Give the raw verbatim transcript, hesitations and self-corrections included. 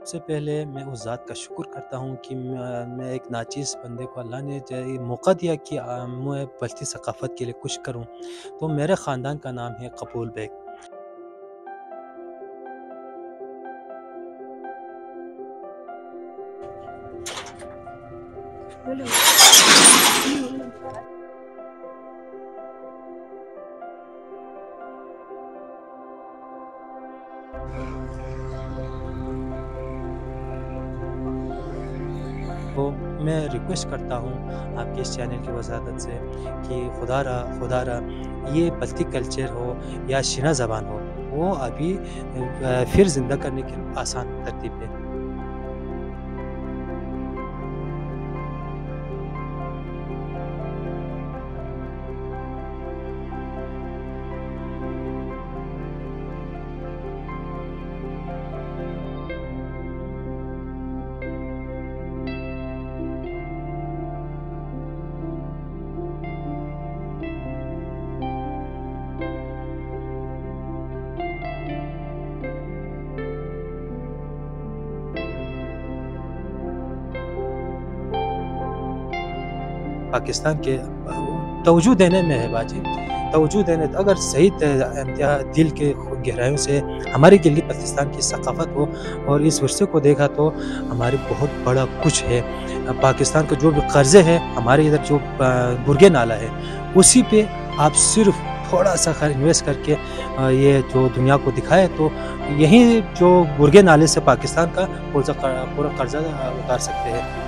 सबसे पहले मैं उस ज़ात का शुक्र करता हूँ कि मैं मैं एक नाचीज़ बंदे को अल्लाह ने जो ये मौका दिया कि अ, मैं बल्ती सक़ाफ़त के लिए कुछ करूँ। तो मेरे ख़ानदान का नाम है कपूल बेग। तो मैं रिक्वेस्ट करता हूँ आपके इस चैनल की वजादत से कि खुदारा खुदारा ये बल्ती कल्चर हो या शिना ज़बान हो, वो अभी अ, फिर ज़िंदा करने की आसान तरतीब दें। पाकिस्तान के अ, तवज्जो देने में है बाजी, तवज्जो देने अगर सही त इंतहा दिल के गहराइयों से हमारे लिए पाकिस्तान की सक़ाफ़त हो और इस विरसे को देखा तो हमारे बहुत बड़ा कुछ है। अ, पाकिस्तान के जो भी कर्ज़े हैं, हमारे इधर जो प बुर्गे नाला है, उसी पे आप सिर्फ़ थोड़ा-सा ख इन्वेस्ट करके अ, ये जो दुनिया को दिखाएँ तो यही जो बुर्गे नाले से पाकिस्तान का पूरा क पूरा कर्ज़ा अ, उतार सकते हैं।